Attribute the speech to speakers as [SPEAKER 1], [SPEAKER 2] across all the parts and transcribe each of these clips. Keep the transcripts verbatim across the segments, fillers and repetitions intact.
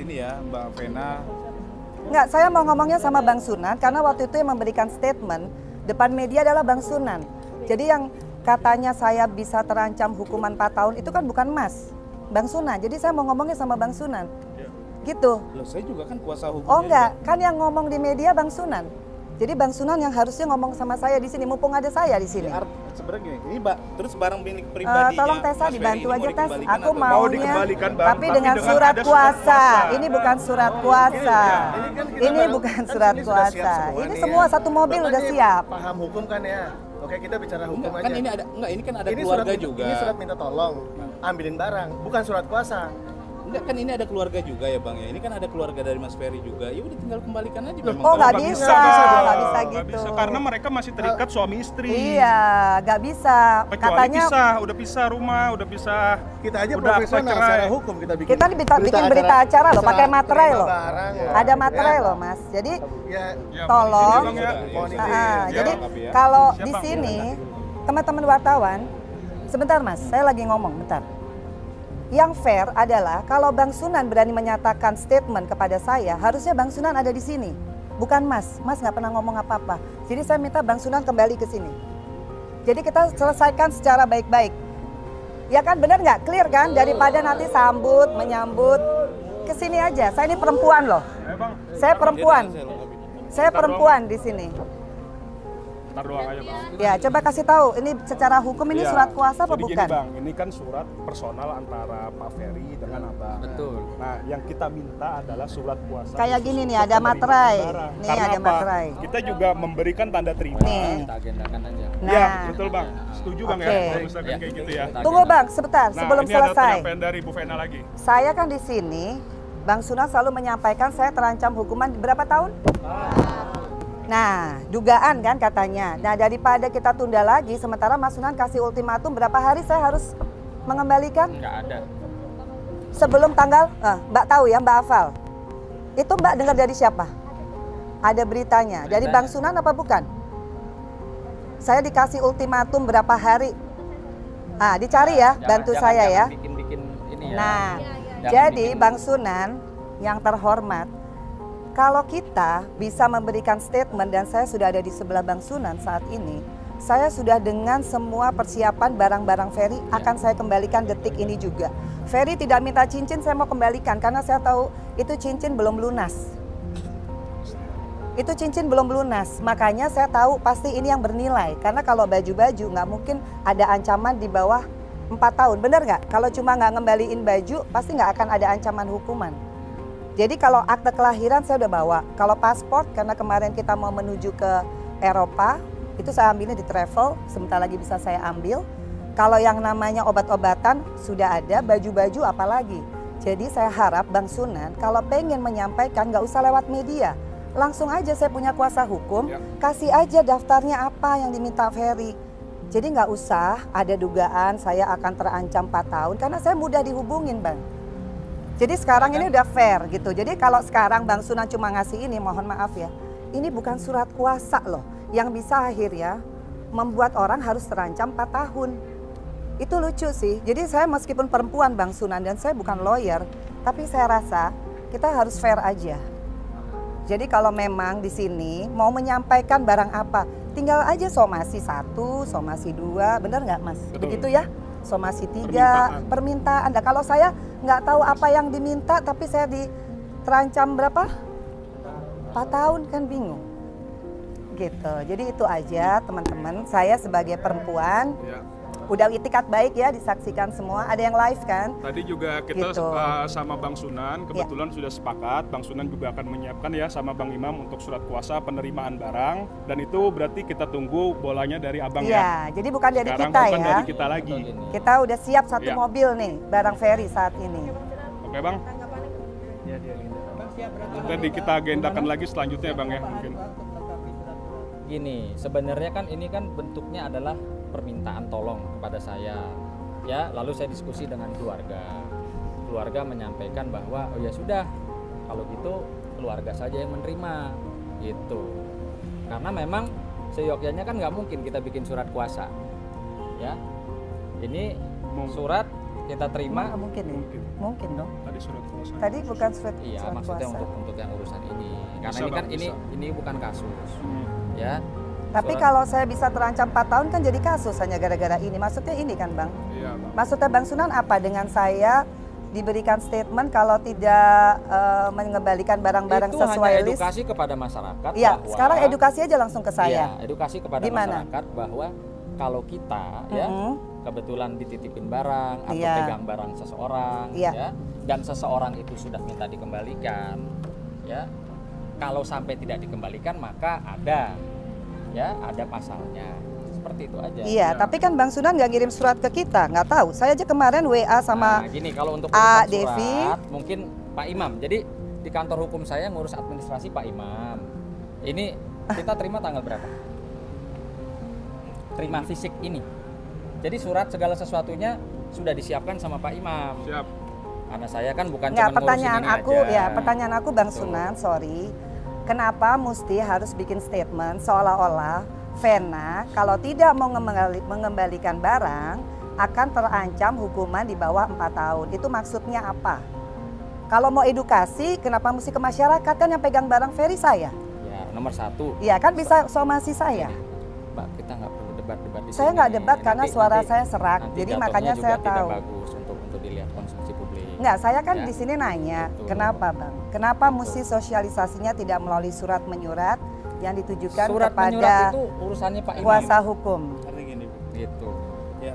[SPEAKER 1] sini ya, Mbak Vena.
[SPEAKER 2] Enggak, saya mau ngomongnya sama Bang Sunan karena waktu itu yang memberikan statement depan media adalah Bang Sunan. Jadi yang katanya saya bisa terancam hukuman empat tahun itu kan bukan Mas, Bang Sunan. Jadi saya mau ngomongnya sama Bang Sunan.
[SPEAKER 1] Ya.
[SPEAKER 2] Gitu.
[SPEAKER 1] Loh, saya juga kan kuasa hukum.
[SPEAKER 2] Oh enggak, kan yang ngomong di media Bang Sunan. Jadi Bang Sunan yang harusnya ngomong sama saya di sini, mumpung ada saya di sini.
[SPEAKER 1] Ya, sebenarnya ini Mbak, terus barang milik
[SPEAKER 2] Uh,
[SPEAKER 1] pribadinya.
[SPEAKER 2] tolong Tessa
[SPEAKER 1] Mas
[SPEAKER 2] dibantu
[SPEAKER 1] Ferry
[SPEAKER 2] aja
[SPEAKER 1] ini
[SPEAKER 2] Tes,
[SPEAKER 1] mau
[SPEAKER 2] aku
[SPEAKER 1] dikembalikan atau-
[SPEAKER 2] maunya,
[SPEAKER 3] dikembalikan, Bang,
[SPEAKER 2] tapi
[SPEAKER 3] tapi
[SPEAKER 2] dengan
[SPEAKER 3] dengan
[SPEAKER 2] surat
[SPEAKER 3] ada surat
[SPEAKER 2] kuasa.
[SPEAKER 3] kuasa.
[SPEAKER 2] Ini bukan surat kuasa.
[SPEAKER 3] Ini kan kita
[SPEAKER 2] Ini
[SPEAKER 3] baru-
[SPEAKER 2] bukan
[SPEAKER 3] kan
[SPEAKER 2] surat
[SPEAKER 3] ini sudah siap
[SPEAKER 2] kuasa.
[SPEAKER 3] semua
[SPEAKER 2] Ini
[SPEAKER 3] nih
[SPEAKER 2] semua
[SPEAKER 3] ya.
[SPEAKER 2] satu mobil
[SPEAKER 3] Bapak
[SPEAKER 2] udah
[SPEAKER 3] nih
[SPEAKER 2] siap.
[SPEAKER 3] Paham hukum kan ya? Oke, kita bicara hukum
[SPEAKER 1] Enggak,
[SPEAKER 3] aja.
[SPEAKER 1] kan ini ada enggak ini kan ada
[SPEAKER 3] ini
[SPEAKER 1] keluarga
[SPEAKER 3] surat,
[SPEAKER 1] juga.
[SPEAKER 3] Ini surat minta tolong, ambilin barang, bukan surat kuasa.
[SPEAKER 1] Enggak, kan ini ada keluarga juga ya Bang ya. Ini kan ada keluarga dari Mas Ferry juga. Ya udah tinggal kembalikan aja memang.
[SPEAKER 2] Oh,
[SPEAKER 1] kalau
[SPEAKER 2] nggak
[SPEAKER 1] Bang-
[SPEAKER 2] bisa,
[SPEAKER 3] nggak bisa,
[SPEAKER 2] nggak
[SPEAKER 3] dong.
[SPEAKER 2] bisa
[SPEAKER 4] Nggak
[SPEAKER 2] gitu.
[SPEAKER 4] bisa, karena mereka masih terikat suami istri.
[SPEAKER 2] Iya, nggak bisa.
[SPEAKER 4] Kecuali
[SPEAKER 2] Katanya
[SPEAKER 4] pisah, udah pisah rumah, udah pisah.
[SPEAKER 3] Kita aja
[SPEAKER 4] udah
[SPEAKER 3] profesional
[SPEAKER 4] cerai.
[SPEAKER 3] secara hukum kita bikin.
[SPEAKER 2] kita bikin, bikin berita acara loh, pakai
[SPEAKER 3] serah
[SPEAKER 2] materai
[SPEAKER 3] terima
[SPEAKER 2] loh.
[SPEAKER 3] barang, ya.
[SPEAKER 2] Ada materai
[SPEAKER 3] Ya.
[SPEAKER 2] loh Mas. Jadi
[SPEAKER 3] Ya,
[SPEAKER 4] Ya,
[SPEAKER 2] tolong.
[SPEAKER 4] mohon izin, Bang, ya.
[SPEAKER 3] mohon izin.
[SPEAKER 2] Ah,
[SPEAKER 3] Ya.
[SPEAKER 2] jadi
[SPEAKER 1] lengkap ya.
[SPEAKER 2] kalau
[SPEAKER 4] Siap,
[SPEAKER 2] di
[SPEAKER 4] Bang.
[SPEAKER 2] sini teman-teman wartawan, sebentar Mas, saya lagi ngomong, bentar. Yang fair adalah kalau Bang Sunan berani menyatakan statement kepada saya, harusnya Bang Sunan ada di sini, bukan Mas. Mas nggak pernah ngomong apa-apa. Jadi saya minta Bang Sunan kembali ke sini. Jadi kita selesaikan secara baik-baik. Ya kan, benar nggak? Clear kan? Daripada nanti sambut, menyambut, ke sini aja. Saya ini perempuan loh.
[SPEAKER 4] Eh, Bang,
[SPEAKER 2] Saya perempuan.
[SPEAKER 1] Saya lengkapin.
[SPEAKER 2] Saya perempuan di sini.
[SPEAKER 4] ntar doang aja, Bang.
[SPEAKER 2] Ya, coba kasih tahu. Ini secara hukum ini
[SPEAKER 4] Iya.
[SPEAKER 2] surat kuasa apa
[SPEAKER 4] Jadi
[SPEAKER 2] bukan?
[SPEAKER 4] Gini, Bang, ini kan surat personal antara Pak Ferry dengan Abang.
[SPEAKER 5] Betul.
[SPEAKER 4] Nah, yang kita minta adalah surat kuasa.
[SPEAKER 2] Kayak
[SPEAKER 4] khusus
[SPEAKER 2] gini nih,
[SPEAKER 4] untuk
[SPEAKER 2] ada
[SPEAKER 4] penerimaan
[SPEAKER 2] materai.
[SPEAKER 4] barang.
[SPEAKER 2] Nih,
[SPEAKER 4] Karena
[SPEAKER 2] ada
[SPEAKER 4] apa?
[SPEAKER 2] materai.
[SPEAKER 4] Kita juga memberikan tanda terima.
[SPEAKER 2] Nih.
[SPEAKER 5] Kita agendakan aja.
[SPEAKER 4] Ya,
[SPEAKER 2] Nah,
[SPEAKER 4] betul Bang. Setuju Bang
[SPEAKER 2] Oke.
[SPEAKER 4] ya, kalau misalkan
[SPEAKER 5] Ya.
[SPEAKER 4] kayak gitu ya.
[SPEAKER 5] Kita
[SPEAKER 2] tunggu
[SPEAKER 5] agendakan.
[SPEAKER 2] Bang, sebentar
[SPEAKER 4] Nah,
[SPEAKER 2] sebelum
[SPEAKER 4] ini ada
[SPEAKER 2] selesai.
[SPEAKER 4] penyampaian dari Bu Vena lagi.
[SPEAKER 2] Saya kan di sini, Bang Sunan selalu menyampaikan saya terancam hukuman berapa tahun? Nah, dugaan kan katanya. Nah, daripada kita tunda lagi, sementara Mas Sunan kasih ultimatum berapa hari saya harus mengembalikan?
[SPEAKER 5] Nggak ada.
[SPEAKER 2] Sebelum tanggal, eh, Mbak tahu ya, Mbak hafal. Itu Mbak dengar dari siapa? Ada beritanya. Dari
[SPEAKER 5] Beritanya.
[SPEAKER 2] Bang Sunan apa bukan? Saya dikasih ultimatum berapa hari. Ah, dicari ya,
[SPEAKER 5] Jangan-
[SPEAKER 2] bantu
[SPEAKER 5] jangan-
[SPEAKER 2] saya ya.
[SPEAKER 5] jangan bikin-bikin ini ya.
[SPEAKER 2] Nah,
[SPEAKER 5] Jangan
[SPEAKER 2] jadi
[SPEAKER 5] bikin-
[SPEAKER 2] Bang Sunan yang terhormat, kalau kita bisa memberikan statement dan saya sudah ada di sebelah Bang Sunan saat ini, saya sudah dengan semua persiapan barang-barang Ferry akan saya kembalikan detik ini juga. Ferry tidak minta cincin, saya mau kembalikan karena saya tahu itu cincin belum lunas. Itu cincin belum lunas, makanya saya tahu pasti ini yang bernilai. Karena kalau baju-baju nggak mungkin ada ancaman di bawah empat tahun, benar nggak? Kalau cuma nggak ngembaliin baju, pasti nggak akan ada ancaman hukuman. Jadi kalau akte kelahiran saya udah bawa. Kalau paspor, karena kemarin kita mau menuju ke Eropa, itu saya ambilnya di travel, sebentar lagi bisa saya ambil. Kalau yang namanya obat-obatan sudah ada, baju-baju apalagi. Jadi saya harap Bang Sunan kalau pengen menyampaikan nggak usah lewat media. Langsung aja saya punya kuasa hukum,
[SPEAKER 4] Ya.
[SPEAKER 2] kasih aja daftarnya apa yang diminta Ferry. Jadi nggak usah ada dugaan saya akan terancam empat tahun, karena saya mudah dihubungin Bang. Jadi sekarang ini udah fair gitu. Jadi kalau sekarang Bang Sunan cuma ngasih ini, mohon maaf ya. Ini bukan surat kuasa loh, yang bisa akhirnya membuat orang harus terancam empat tahun. Itu lucu sih. Jadi saya meskipun perempuan Bang Sunan dan saya bukan lawyer, tapi saya rasa kita harus fair aja. Jadi kalau memang di sini mau menyampaikan barang apa, tinggal aja somasi satu, somasi dua, benar nggak Mas?
[SPEAKER 4] Betul.
[SPEAKER 2] Begitu ya? Somasi tiga,
[SPEAKER 4] Permintaan.
[SPEAKER 2] permintaan. Nah, kalau saya nggak tahu apa yang diminta, tapi saya diterancam berapa? empat tahun kan bingung. Gitu. Jadi itu aja teman-teman. Saya sebagai perempuan,
[SPEAKER 4] Ya.
[SPEAKER 2] udah itikat baik ya, disaksikan semua. Ada yang live kan?
[SPEAKER 4] Tadi juga kita
[SPEAKER 2] Gitu.
[SPEAKER 4] uh, sama Bang Sunan kebetulan sudah sepakat. Bang Sunan juga akan menyiapkan ya sama Bang Imam untuk surat kuasa penerimaan barang, dan itu berarti kita tunggu bolanya dari Abang ya.
[SPEAKER 2] Iya, jadi bukan dari
[SPEAKER 4] Sekarang
[SPEAKER 2] kita
[SPEAKER 4] bukan
[SPEAKER 2] ya.
[SPEAKER 4] dari kita lagi.
[SPEAKER 5] Betul gini.
[SPEAKER 2] Kita udah siap satu
[SPEAKER 4] Iya.
[SPEAKER 2] mobil nih, barang Ferry saat ini.
[SPEAKER 4] Oke Bang? Jadi kita agendakan lagi selanjutnya Bang ya mungkin.
[SPEAKER 5] Gini, sebenarnya kan ini kan bentuknya adalah permintaan tolong kepada saya. Ya, lalu saya diskusi dengan keluarga. Keluarga menyampaikan bahwa oh ya sudah, kalau gitu keluarga saja yang menerima gitu. Karena memang seyogyanya kan nggak mungkin kita bikin surat kuasa. Ya. Ini surat kita terima.
[SPEAKER 2] Nggak mungkin ya?
[SPEAKER 4] Mungkin.
[SPEAKER 2] Mungkin dong.
[SPEAKER 4] Tadi surat kuasa.
[SPEAKER 2] Tadi bukan surat,
[SPEAKER 5] Iya,
[SPEAKER 2] surat
[SPEAKER 5] maksudnya
[SPEAKER 2] kuasa.
[SPEAKER 5] untuk untuk yang urusan ini. Karena
[SPEAKER 4] Bisa,
[SPEAKER 5] ini kan
[SPEAKER 4] Bang,
[SPEAKER 5] ini
[SPEAKER 4] bisa.
[SPEAKER 5] ini bukan kasus.
[SPEAKER 4] Hmm.
[SPEAKER 5] Ya.
[SPEAKER 2] Tapi
[SPEAKER 5] Surat-
[SPEAKER 2] kalau saya bisa terancam empat tahun kan jadi kasus hanya gara-gara ini. Maksudnya ini kan Bang?
[SPEAKER 4] Iya, Bang.
[SPEAKER 2] Maksudnya Bang Sunan apa dengan saya diberikan statement kalau tidak eh, mengembalikan barang-barang
[SPEAKER 5] itu
[SPEAKER 2] sesuai
[SPEAKER 5] hanya
[SPEAKER 2] list?
[SPEAKER 5] edukasi kepada masyarakat
[SPEAKER 2] Iya,
[SPEAKER 5] bahwa
[SPEAKER 2] sekarang edukasi aja langsung ke saya.
[SPEAKER 5] Iya, edukasi kepada
[SPEAKER 2] Gimana?
[SPEAKER 5] masyarakat bahwa kalau kita ya
[SPEAKER 2] Mhm.
[SPEAKER 5] kebetulan dititipin barang atau
[SPEAKER 2] Iya.
[SPEAKER 5] pegang barang seseorang
[SPEAKER 2] Iya.
[SPEAKER 5] ya dan seseorang itu sudah minta dikembalikan ya, kalau sampai tidak dikembalikan maka ada ya ada pasalnya, seperti itu aja.
[SPEAKER 2] Iya, tapi kan Bang Sunan nggak ngirim surat ke kita, nggak tahu. Saya aja kemarin W A sama
[SPEAKER 5] Nah, gini, kalau untuk
[SPEAKER 2] A,
[SPEAKER 5] urusan
[SPEAKER 2] Devi.
[SPEAKER 5] surat mungkin Pak Imam. Jadi di kantor hukum saya ngurus administrasi Pak Imam. Ini kita terima tanggal berapa? Terima fisik ini. Jadi surat segala sesuatunya sudah disiapkan sama Pak Imam.
[SPEAKER 4] Siap.
[SPEAKER 5] Karena saya kan bukan
[SPEAKER 2] nggak,
[SPEAKER 5] cuma ngurusin
[SPEAKER 2] pertanyaan
[SPEAKER 5] ini
[SPEAKER 2] aku
[SPEAKER 5] aja.
[SPEAKER 2] ya, pertanyaan aku Bang
[SPEAKER 5] Betul.
[SPEAKER 2] Sunan, sorry. Kenapa mesti harus bikin statement seolah-olah Vena kalau tidak mau mengembali- mengembalikan barang akan terancam hukuman di bawah empat tahun. Itu maksudnya apa? Kalau mau edukasi, kenapa mesti ke masyarakat? Kan yang pegang barang Ferry saya.
[SPEAKER 5] Ya, nomor satu.
[SPEAKER 2] Iya kan bisa somasi saya.
[SPEAKER 5] Mbak, kita nggak perlu debat-debat di
[SPEAKER 2] Saya
[SPEAKER 5] sini.
[SPEAKER 2] nggak debat karena
[SPEAKER 5] Nanti-
[SPEAKER 2] suara
[SPEAKER 5] nanti-
[SPEAKER 2] saya serak,
[SPEAKER 5] nanti
[SPEAKER 2] jadi
[SPEAKER 5] jatuhnya
[SPEAKER 2] makanya
[SPEAKER 5] juga
[SPEAKER 2] saya
[SPEAKER 5] tidak
[SPEAKER 2] tahu.
[SPEAKER 5] bagus untuk untuk dilihat konsumsi publik.
[SPEAKER 2] Enggak, saya kan
[SPEAKER 5] Ya.
[SPEAKER 2] di sini nanya,
[SPEAKER 5] Betul.
[SPEAKER 2] kenapa Bang? Kenapa
[SPEAKER 5] Betul.
[SPEAKER 2] mesti sosialisasinya tidak melalui surat menyurat yang ditujukan
[SPEAKER 5] Surat menyurat
[SPEAKER 2] kepada
[SPEAKER 5] itu urusannya Pak Imam.
[SPEAKER 2] kuasa hukum?
[SPEAKER 1] Artinya gini, Bu.
[SPEAKER 5] Gitu.
[SPEAKER 1] Ya.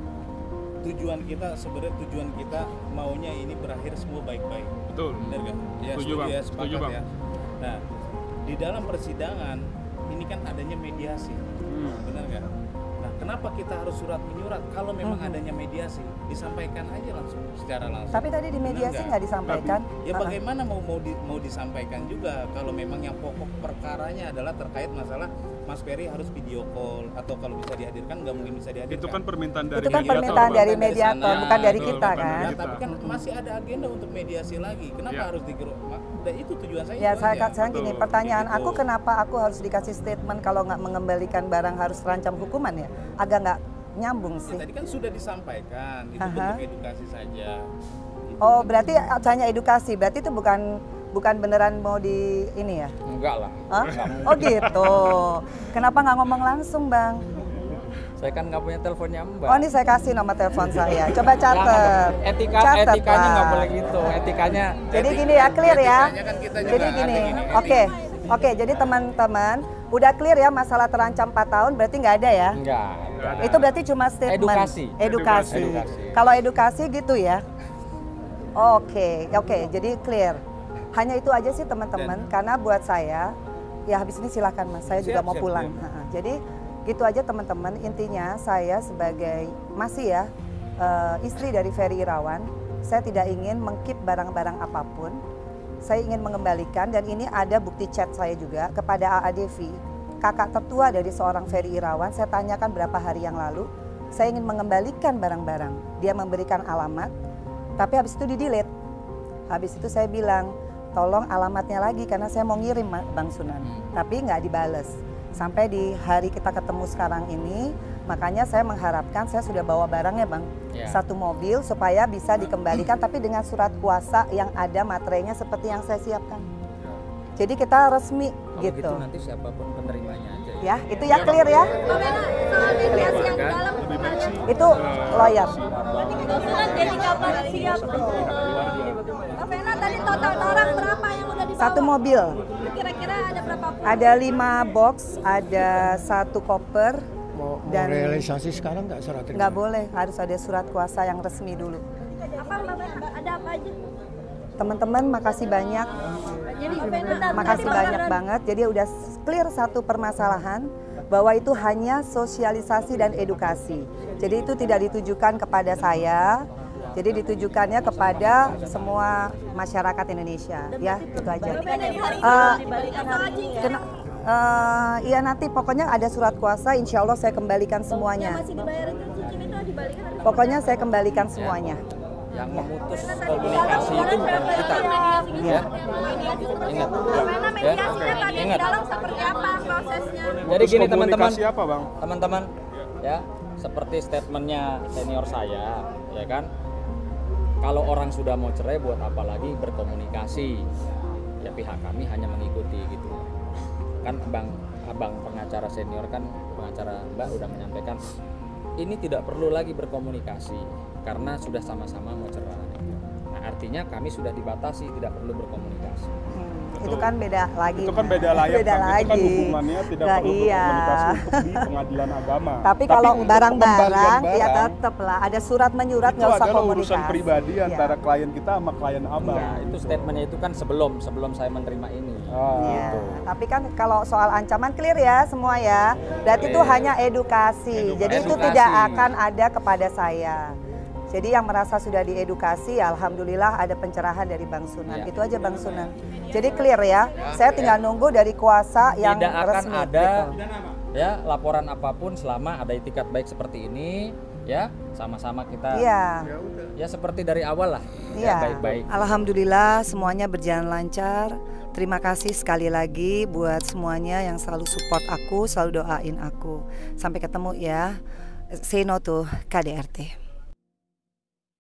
[SPEAKER 1] Tujuan kita sebenarnya tujuan kita maunya ini berakhir semua baik-baik.
[SPEAKER 4] Betul.
[SPEAKER 1] Benar nggak? Ya,
[SPEAKER 4] Setuju, Bang.
[SPEAKER 1] ya,
[SPEAKER 4] Setuju,
[SPEAKER 1] sepakat
[SPEAKER 4] Bang.
[SPEAKER 1] ya. Nah, di dalam persidangan ini kan adanya mediasi.
[SPEAKER 4] Hmm.
[SPEAKER 1] Benar nggak? Nah, kenapa kita harus surat menyurat? Kalau memang
[SPEAKER 2] Mhm.
[SPEAKER 1] adanya mediasi, disampaikan aja langsung secara langsung.
[SPEAKER 2] Tapi tadi di
[SPEAKER 1] Benar
[SPEAKER 2] mediasi nggak disampaikan.
[SPEAKER 1] Ya
[SPEAKER 2] Uh-uh.
[SPEAKER 1] bagaimana mau mau di- mau disampaikan juga kalau memang yang pokok perkaranya adalah terkait masalah Mas Ferry harus video call atau kalau bisa dihadirkan nggak mungkin bisa dihadirkan.
[SPEAKER 4] Itu kan permintaan dari
[SPEAKER 2] Itu kan
[SPEAKER 4] mediator,
[SPEAKER 2] permintaan
[SPEAKER 4] Bang.
[SPEAKER 2] dari
[SPEAKER 1] Dari
[SPEAKER 2] mediator,
[SPEAKER 1] sana.
[SPEAKER 2] bukan dari
[SPEAKER 4] Betul,
[SPEAKER 2] kita
[SPEAKER 4] bukan
[SPEAKER 2] kan.
[SPEAKER 4] dari
[SPEAKER 1] Nah,
[SPEAKER 4] kita.
[SPEAKER 1] tapi kan masih ada agenda untuk mediasi lagi. Kenapa
[SPEAKER 4] Ya.
[SPEAKER 1] harus digeruk? Dan itu tujuan saya.
[SPEAKER 2] Ya
[SPEAKER 1] itu
[SPEAKER 2] saya
[SPEAKER 1] aja.
[SPEAKER 2] katakan gini,
[SPEAKER 4] Betul,
[SPEAKER 2] pertanyaan
[SPEAKER 1] gitu.
[SPEAKER 2] aku kenapa aku harus dikasih statement kalau nggak mengembalikan barang harus terancam hukuman ya? Agak nggak nyambung
[SPEAKER 1] Ya,
[SPEAKER 2] sih.
[SPEAKER 1] tadi kan sudah disampaikan, itu
[SPEAKER 2] Aha.
[SPEAKER 1] bentuk edukasi saja. Itu
[SPEAKER 2] Oh
[SPEAKER 1] kan-
[SPEAKER 2] berarti hanya edukasi, berarti itu bukan bukan beneran mau di ini ya?
[SPEAKER 5] Enggak lah.
[SPEAKER 2] Hah? Oh gitu. Kenapa nggak ngomong langsung Bang?
[SPEAKER 5] Saya kan nggak punya teleponnya Mbak.
[SPEAKER 2] Oh ini saya kasih nomor telepon saya. Coba catat.
[SPEAKER 5] Etika
[SPEAKER 2] Catat,
[SPEAKER 5] etikanya nggak
[SPEAKER 2] Pak.
[SPEAKER 5] boleh gitu. Etikanya
[SPEAKER 2] Jadi gini ya, clear ya.
[SPEAKER 1] Etikanya kan kita juga
[SPEAKER 2] Jadi
[SPEAKER 1] ada
[SPEAKER 2] gini,
[SPEAKER 1] gini,
[SPEAKER 2] oke, oke. Jadi teman-teman udah clear ya masalah terancam empat tahun berarti nggak ada ya?
[SPEAKER 5] enggak.
[SPEAKER 4] Nggak ada.
[SPEAKER 2] Itu berarti cuma statement.
[SPEAKER 5] Edukasi.
[SPEAKER 2] Edukasi.
[SPEAKER 5] Edukasi.
[SPEAKER 2] Kalau edukasi gitu ya. Oke, oke. Jadi clear. Hanya itu aja sih teman-teman. Karena buat saya, ya habis ini silakan Mas. Saya juga
[SPEAKER 1] Siap,
[SPEAKER 2] mau
[SPEAKER 1] siap,
[SPEAKER 2] pulang.
[SPEAKER 1] siap.
[SPEAKER 2] Ha-ha. Jadi gitu aja teman-teman. Intinya saya sebagai masih ya eh, istri dari Ferry Irawan, saya tidak ingin mengkeep barang-barang apapun. Saya ingin mengembalikan dan ini ada bukti chat saya juga kepada A A Devi, kakak tertua dari seorang Ferry Irawan. Saya tanyakan berapa hari yang lalu, saya ingin mengembalikan barang-barang. Dia memberikan alamat, tapi habis itu di-delete. Habis itu saya bilang, tolong alamatnya lagi karena saya mau ngirim Ma- Bang Sunan. Tapi nggak dibales. Sampai di hari kita ketemu sekarang ini, makanya saya mengharapkan saya sudah bawa barangnya Bang.
[SPEAKER 5] Ya.
[SPEAKER 2] Satu mobil supaya bisa dikembalikan tapi dengan surat kuasa yang ada materainya seperti yang saya siapkan. Jadi kita resmi
[SPEAKER 5] Kalau
[SPEAKER 2] gitu.
[SPEAKER 5] gitu nanti siapapun penerimanya aja.
[SPEAKER 2] Ya, itu ya clear ya.
[SPEAKER 6] Mbak Vena, soal mediasi yang di dalam kalian
[SPEAKER 2] Itu lawyer.
[SPEAKER 6] Sunan jadi kapan siap? Mbak Vena tadi total barang berapa yang udah dibawa?
[SPEAKER 2] Satu mobil.
[SPEAKER 6] Kira-kira ada berapa puluh?
[SPEAKER 2] Ada lima box, ada satu koper.
[SPEAKER 7] Mau, mau
[SPEAKER 2] Dan-
[SPEAKER 7] realisasi sekarang nggak surat terima?
[SPEAKER 2] Nggak boleh, harus ada surat kuasa yang resmi dulu.
[SPEAKER 6] Apa Mbak Vena? Ada apa aja?
[SPEAKER 2] Teman-teman makasih banyak,
[SPEAKER 6] Jadi Mbak Vena
[SPEAKER 2] makasih banyak banget. Jadi udah clear satu permasalahan bahwa itu hanya sosialisasi dan edukasi. Jadi itu tidak ditujukan kepada saya, jadi ditujukannya kepada semua masyarakat Indonesia. Ya, itu aja. Eh, kena- eh, iya nanti pokoknya ada surat kuasa, insya Allah saya kembalikan semuanya.
[SPEAKER 6] masih dibayar itu cincin itu dibalikan ada
[SPEAKER 2] Pokoknya saya kembalikan semuanya.
[SPEAKER 5] Yang memutus komunikasi itu bukan kita.
[SPEAKER 2] Ya.
[SPEAKER 5] Ingat.
[SPEAKER 6] Mbak Vena mediasinya tadi di
[SPEAKER 5] Ingat.
[SPEAKER 6] dalam seperti apa prosesnya?
[SPEAKER 5] Jadi gini teman-teman,
[SPEAKER 4] Komunikasi apa, Bang?
[SPEAKER 5] teman-teman, ya seperti statementnya senior saya, ya kan, Kalau orang sudah mau cerai, buat apa lagi berkomunikasi? Ya pihak kami hanya mengikuti gitu. Kan abang abang pengacara senior kan, pengacara Mbak udah menyampaikan ini tidak perlu lagi berkomunikasi karena sudah sama-sama mau cerai. Nah, artinya kami sudah dibatasi tidak perlu berkomunikasi.
[SPEAKER 2] Hmm,
[SPEAKER 4] Betul.
[SPEAKER 2] itu kan beda lagi.
[SPEAKER 4] Itu kan
[SPEAKER 2] Mas.
[SPEAKER 4] beda layar,
[SPEAKER 2] Beda
[SPEAKER 4] Bang. Itu kan
[SPEAKER 2] lagi.
[SPEAKER 4] hubungannya tidak
[SPEAKER 2] Nah,
[SPEAKER 4] perlu
[SPEAKER 2] iya.
[SPEAKER 4] berkomunikasi untuk di pengadilan agama.
[SPEAKER 2] Tapi kalau
[SPEAKER 4] untuk
[SPEAKER 2] barang-barang
[SPEAKER 4] pengembalian
[SPEAKER 2] ya
[SPEAKER 4] barang,
[SPEAKER 2] tetap lah ada surat menyurat
[SPEAKER 4] itu
[SPEAKER 2] nggak usah
[SPEAKER 4] adalah
[SPEAKER 2] komunikasi.
[SPEAKER 4] urusan pribadi
[SPEAKER 2] Iya.
[SPEAKER 4] antara klien kita sama klien abang.
[SPEAKER 5] Ya, itu statementnya itu kan sebelum sebelum saya menerima ini.
[SPEAKER 4] Ah,
[SPEAKER 2] Iya,
[SPEAKER 5] gitu.
[SPEAKER 2] tapi kan kalau soal ancaman clear ya semua ya. Berarti itu
[SPEAKER 5] Clear.
[SPEAKER 2] hanya edukasi. Jadi itu
[SPEAKER 5] Edukasi.
[SPEAKER 2] tidak akan ada kepada saya. Jadi yang merasa sudah diedukasi, alhamdulillah ada pencerahan dari Bang Sunan.
[SPEAKER 5] Ya.
[SPEAKER 2] Itu aja Bang Sunan. Jadi clear ya. Saya tinggal nunggu dari kuasa yang
[SPEAKER 5] Tidak akan
[SPEAKER 2] resmi.
[SPEAKER 5] ada
[SPEAKER 2] gitu.
[SPEAKER 5] ya laporan apapun selama ada itikat baik seperti ini, ya sama-sama kita
[SPEAKER 2] Iya.
[SPEAKER 5] ya seperti dari awal lah,
[SPEAKER 2] Iya.
[SPEAKER 5] ya baik-baik.
[SPEAKER 2] Alhamdulillah semuanya berjalan lancar. Terima kasih sekali lagi buat semuanya yang selalu support aku, selalu doain aku. Sampai ketemu ya. Say no to K D R T.